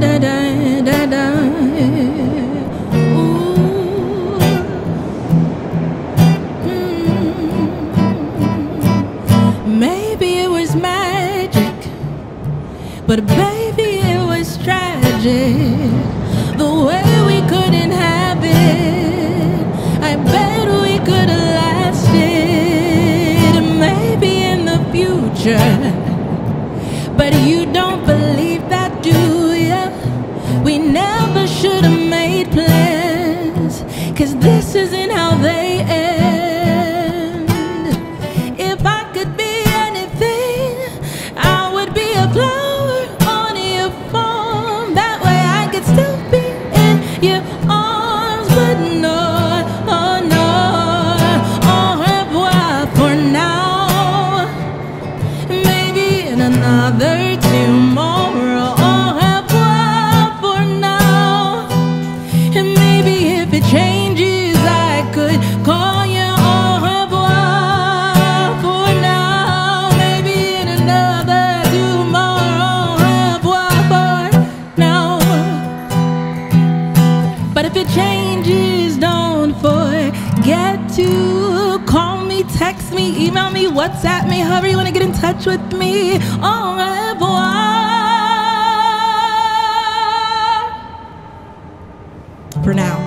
da da da. Maybe it was magic, but baby, it was tragic. The way we couldn't have it, I bet we could have lasted. Maybe in the future, but you don't believe that, do ya? We never should have made plans, 'cause this isn't how they end. If I could be anything, I would be a flower on your farm. That way I could still be in your arms. But no, oh no, au revoir for now. Maybe in another tomorrow, au revoir for now. And maybe if it changes, I could call you au revoir for now. Maybe in another tomorrow, au revoir for now. But if it changes, don't forget to call me, text me, email me, WhatsApp me, however you want to get in touch with me. Au revoir for now.